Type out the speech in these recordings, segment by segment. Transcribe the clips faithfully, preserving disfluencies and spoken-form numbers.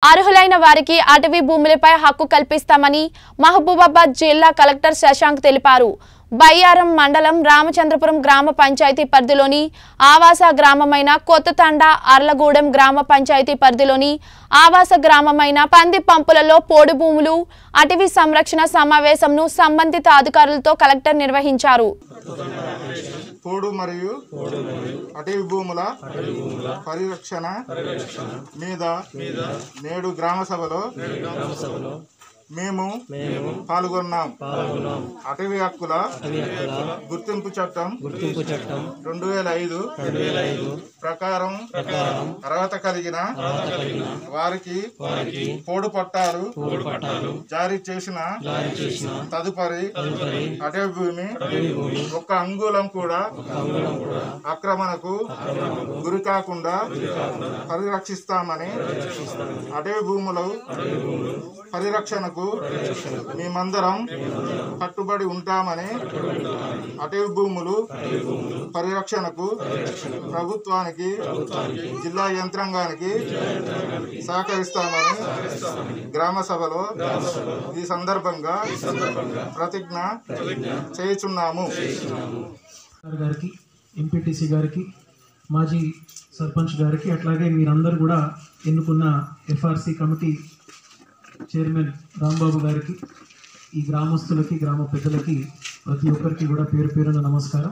అర్హులైన వారికి అటవీ భూములపై హక్కు కల్పిస్తామని మహబూబాబాద్ జిల్లా కలెక్టర్ శశాంక్ తెలిపారు. బయ్యారం మండలం రామచంద్రపురం గ్రామ పంచాయతీ పరిధిలోని ఆవాస గ్రామమైన కొత్తతండ, అర్లగూడెం గ్రామ పంచాయతీ పరిధిలోని ఆవాస గ్రామమైన పంది పంపులలో పోడు భూములు అటవీ సంరక్షణ సమావేశంను సంబంధిత అధికారులతో కలెక్టర్ నిర్వహించారు. పోడు మరియు అటవీ భూముల పరిరక్షణ మీద నేడు గ్రామ సభలో మేము పాల్గొన్నాం. అటవీ హక్కుల గుర్తింపు చట్టం రెండు వేల ఐదు ప్రకారం అర్హత కలిగిన వారికి పోడు పట్టాలు జారీ చేసిన తదుపరి అటవీ భూమి ఒక్క అంగుళం కూడా ఆక్రమణకు గురి కాకుండా పరిరక్షిస్తామని, అటవీ భూముల పరిరక్షణకు మేమందరం కట్టుబడి ఉంటామని, అటవీ భూములు పరిరక్షణకు ప్రభుత్వానికి, జిల్లా యంత్రాంగానికి సహకరిస్తామని గ్రామ సభలో ఈ సందర్భంగా ప్రతిజ్ఞ చేయుచున్నాము. గారికి, ఎంపీటీసీ గారికి, మాజీ సర్పంచ్ గారికి, అట్లాగే మీరందరూ కూడా ఎన్నుకున్న ఎఫ్ఆర్సి కమిటీ చైర్మన్ రాంబాబు గారికి, ఈ గ్రామస్తులకి, గ్రామ పెద్దలకి, ప్రతి ఒక్కరికి కూడా పేరు పేరున నమస్కారం.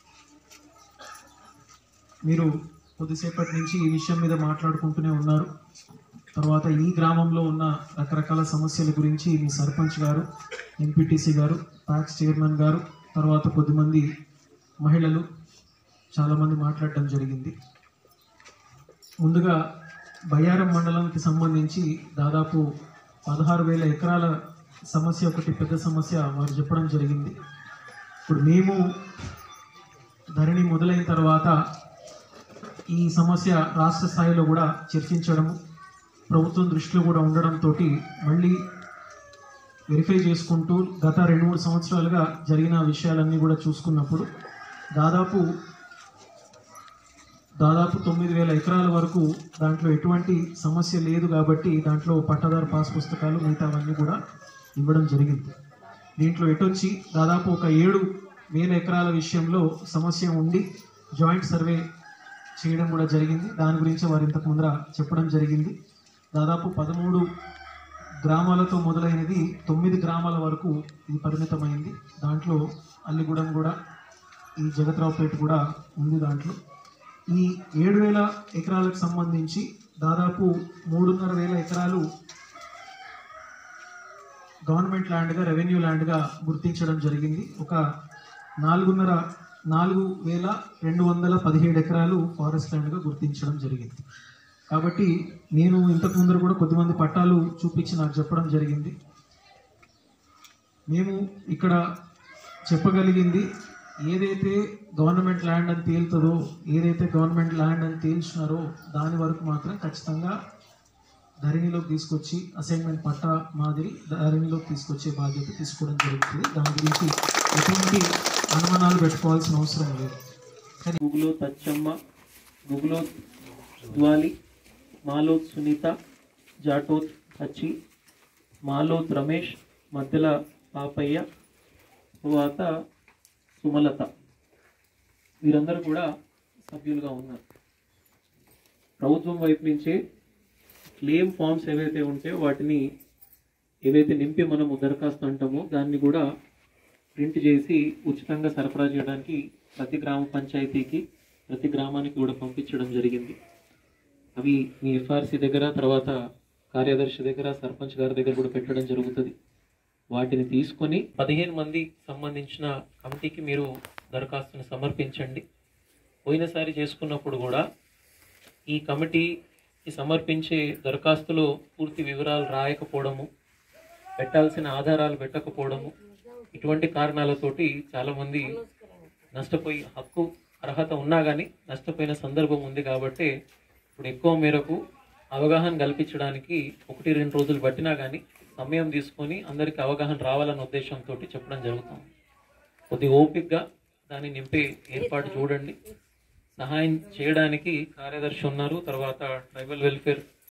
మీరు కొద్దిసేపటి నుంచి ఈ విషయం మీద మాట్లాడుకుంటూనే ఉన్నారు. తర్వాత ఈ గ్రామంలో ఉన్న రకరకాల సమస్యల గురించి మీ సర్పంచ్ గారు, ఎంపీటీసీ గారు, ప్యాక్స్ చైర్మన్ గారు, తర్వాత కొద్దిమంది మహిళలు చాలామంది మాట్లాడటం జరిగింది. ముందుగా బయ్యారం మండలానికి సంబంధించి దాదాపు పదహారు వేల ఎకరాల సమస్య, ఒకటి పెద్ద సమస్య వారు చెప్పడం జరిగింది. ఇప్పుడు మేము ధరణి మొదలైన తర్వాత ఈ సమస్య రాష్ట్ర స్థాయిలో కూడా చర్చించడము, ప్రభుత్వం దృష్టిలో కూడా ఉండడంతో మళ్ళీ వెరిఫై చేసుకుంటూ గత రెండు మూడు సంవత్సరాలుగా జరిగిన విషయాలన్నీ కూడా చూసుకున్నప్పుడు దాదాపు దాదాపు తొమ్మిది వేల ఎకరాల వరకు దాంట్లో ఎటువంటి సమస్య లేదు. కాబట్టి దాంట్లో పట్టాదారు పాస్ పుస్తకాలు మిగతావన్నీ కూడా ఇవ్వడం జరిగింది. దీంట్లో ఎటొచ్చి దాదాపు ఒక ఏడు వేల ఎకరాల విషయంలో సమస్య ఉండి జాయింట్ సర్వే చేయడం కూడా జరిగింది. దాని గురించి వారు ఇంతకు ముందర చెప్పడం జరిగింది. దాదాపు పదమూడు గ్రామాలతో మొదలైనది తొమ్మిది గ్రామాల వరకు ఇది పరిమితమైంది. దాంట్లో అల్లిగూడెం కూడా, ఈ జగత్రావుపేట కూడా ఉంది. దాంట్లో ఈ ఏడు వేల ఎకరాలకు సంబంధించి దాదాపు మూడున్నర వేల ఎకరాలు గవర్నమెంట్ ల్యాండ్గా, రెవెన్యూ ల్యాండ్గా గుర్తించడం జరిగింది. ఒక నాలుగున్నర నాలుగు వేల రెండు వందల పదిహేడు ఎకరాలు ఫారెస్ట్ ల్యాండ్గా గుర్తించడం జరిగింది. కాబట్టి నేను ఇంతకు ముందర కూడా కొద్దిమంది పట్టాలు చూపించి నాకు చెప్పడం జరిగింది. మేము ఇక్కడ చెప్పగలిగింది ఏదైతే గవర్నమెంట్ ల్యాండ్ అని తేలుతుందో, ఏదైతే గవర్నమెంట్ ల్యాండ్ అని తేల్చినారో దాని వరకు మాత్రం ఖచ్చితంగా ధరణిలోకి తీసుకొచ్చి అసైన్మెంట్ పట్టా మాదిరి ధరణిలోకి తీసుకొచ్చే బాధ్యత తీసుకోవడం జరుగుతుంది. దాని గురించి ఎటువంటి అనుమానాలు పెట్టుకోవాల్సిన అవసరం లేదు. కానీ గుగులో తచ్చమ్మ, గుగులో ద్వాలి, మాలోత్ సునీత, జాటోత్ హచ్చి, మాలోత్ రమేష్, మధ్యల పాపయ్య, తర్వాత సుమలత, వీరందరూ కూడా సభ్యులుగా ఉన్నారు. ప్రభుత్వం వైపు నుంచే క్లెయిమ్ ఫామ్స్ ఏవైతే ఉంటాయో వాటిని ఏవైతే నింపి మనము దరఖాస్తు అంటామో దాన్ని కూడా ప్రింట్ చేసి ఉచితంగా సరఫరా చేయడానికి ప్రతి గ్రామ పంచాయతీకి, ప్రతి గ్రామానికి కూడా పంపించడం జరిగింది. అవి మీ ఎఫ్ఆర్సి దగ్గర, తర్వాత కార్యదర్శి దగ్గర, సర్పంచ్ గారి దగ్గర కూడా పెట్టడం జరుగుతుంది. వాటిని తీసుకొని పదిహేను మంది సంబంధించిన కమిటీకి మీరు దరఖాస్తుని సమర్పించండి. పోయినసారి చేసుకున్నప్పుడు కూడా ఈ కమిటీకి సమర్పించే దరఖాస్తులో పూర్తి వివరాలు రాయకపోవడము, పెట్టాల్సిన ఆధారాలు పెట్టకపోవడము, ఇటువంటి కారణాలతోటి చాలామంది నష్టపోయి, హక్కు అర్హత ఉన్నా కానీ నష్టపోయిన సందర్భం ఉంది. కాబట్టి ఇప్పుడు ఎక్కువ మేరకు అవగాహన కల్పించడానికి ఒకటి రెండు రోజులు పట్టినా కానీ సమయం తీసుకొని అందరికీ అవగాహన రావాలన్న ఉద్దేశంతో చెప్పడం జరుగుతుంది. కొద్ది ఓపికగా దాన్ని నింపే ఏర్పాటు చూడండి. సహాయం చేయడానికి కార్యదర్శి ఉన్నారు, తర్వాత ట్రైబల్ వెల్ఫేర్